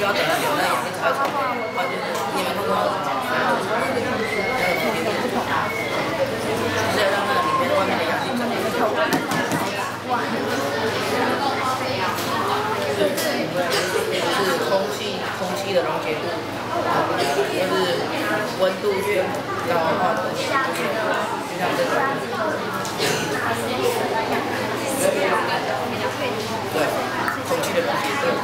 要等它有那氧气才会出来。你们看过吗？就是要让那个里面外面的氧气整个是空气的溶解度，就是温度越高的话，就像这个，对，空气的溶解度。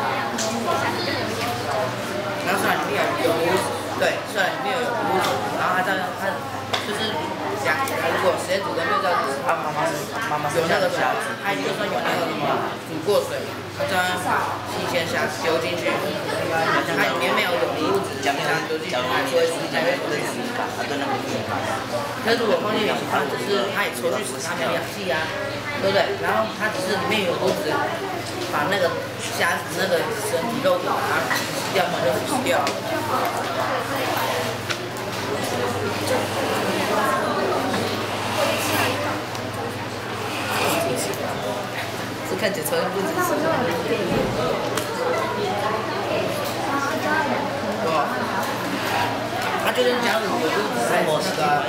然后虽然里面有污，对，虽然里面有污，然后它就是如果实验组跟对照组，他妈妈有那个虾子，它就算有那个什么煮过水，它这样把新鲜虾子丢进去，它里面没有污质，这样丢进去，它就会才会分析吧，它跟那个但是如果放进氧气罐，只是它也抽去死，它没有氧气啊，对不对？然后它只是里面有污质，把那个虾子那个身体肉骨把它洗掉嘛，就洗掉了。这看起来超像不真实。哦，它就是这样子，有污质在那个。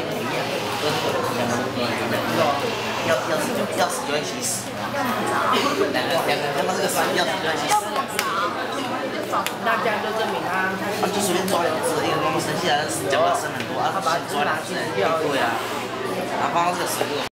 要死就一起死，两个他妈这个死要死就一起死。 那这样就证明他就随便抓两只，一个妈妈生下来脚要生很多，他把它抓两只，对啊，他放到这个水里。